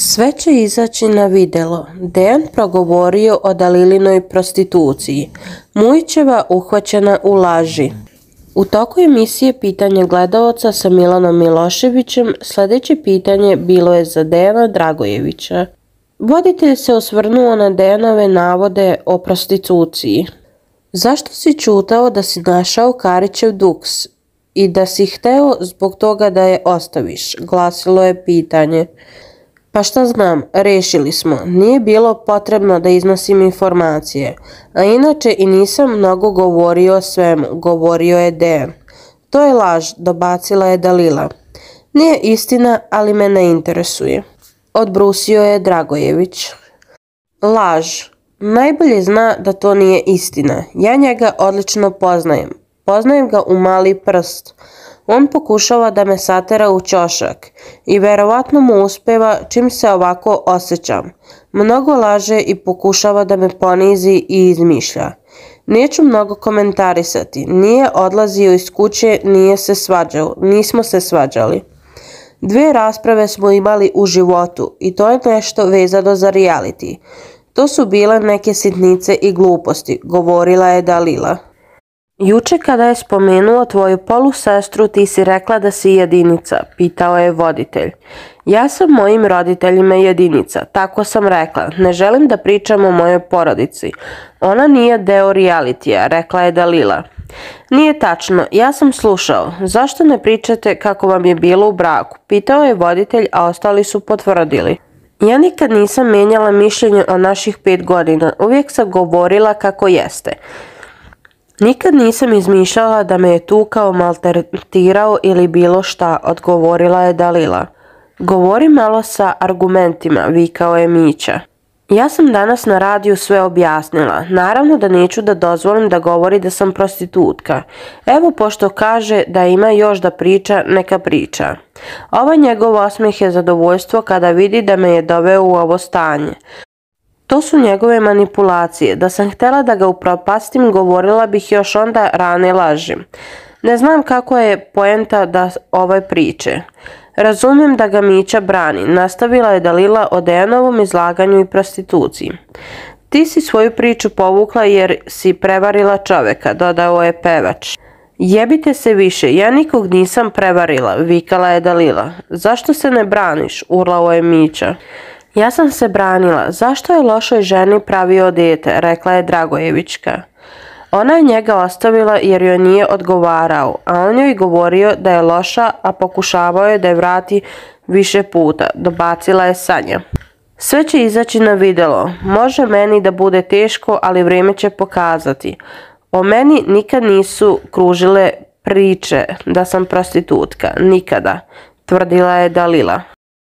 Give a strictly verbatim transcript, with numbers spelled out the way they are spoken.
Sve će izaći na videlo. Dejan progovorio o Dalilinoj prostituciji. Mujićeva uhvaćena u laži. U toku emisije Pitanje gledaoca sa Milanom Miloševićem sljedeće pitanje bilo je za Dejana Dragojevića. Voditelj se osvrnuo na Dejanove navode o prostituciji. Zašto si ćutao da si našao Karićev duks i da si hteo zbog toga da je ostaviš, glasilo je pitanje. Pa šta znam, rešili smo, nije bilo potrebno da iznosim informacije, a inače i nisam mnogo govorio o svemu, govorio je Dejan. To je laž, dobacila je Dalila. Nije istina, ali me ne interesuje, odbrusio je Dragojević. Laž. Najbolje zna da to nije istina, ja njega odlično poznajem, poznajem ga u mali prst. On pokušava da me satera u ćošak i verovatno mu uspeva čim se ovako osjećam. Mnogo laže i pokušava da me ponizi i izmišlja. Neću mnogo komentarisati, nije odlazio iz kuće, nije se svađao, nismo se svađali. Dve rasprave smo imali u životu i to je nešto vezano za reality. To su bile neke sitnice i gluposti, govorila je Dalila. Juče kada je spomenuo tvoju polusestru ti si rekla da si jedinica, pitao je voditelj. Ja sam mojim roditeljima jedinica, tako sam rekla, ne želim da pričam o mojoj porodici. Ona nije deo realitija, rekla je Dalila. Nije tačno, ja sam slušao, zašto ne pričate kako vam je bilo u braku, pitao je voditelj, a ostali su potvrdili. Ja nikad nisam menjala mišljenje o naših pet godina, uvijek sam govorila kako jeste. Nikad nisam izmišljala da me je tukao, maltretirao ili bilo šta, odgovorila je Dalila. Govori malo sa argumentima, vikao je Mića. Ja sam danas na radiju sve objasnila. Naravno da neću da dozvolim da govori da sam prostitutka. Evo pošto kaže da ima još da priča, neka priča. Ovaj njegov osmeh je zadovoljstvo kada vidi da me je doveo u ovo stanje. To su njegove manipulacije. Da sam htjela da ga upropastim, govorila bih još onda rane laži. Ne znam kako je poenta da ove priče. Razumijem da ga Mića brani, nastavila je Dalila o Dejanovom izlaganju i prostituciji. Ti si svoju priču povukla jer si prevarila čoveka, dodao je pevač. Jebite se više, ja nikog nisam prevarila, vikala je Dalila. Zašto se ne braniš, urlao je Mića. Ja sam se branila, zašto je lošoj ženi pravio dijete, rekla je Dragojevićka. Ona je njega ostavila jer joj nije odgovarao, a on joj govorio da je loša, a pokušavao je da je vrati više puta, dobacila je Sanja. Sve će izaći na videlo, može meni da bude teško, ali vrijeme će pokazati. O meni nikad nisu kružile priče da sam prostitutka, nikada, tvrdila je Dalila.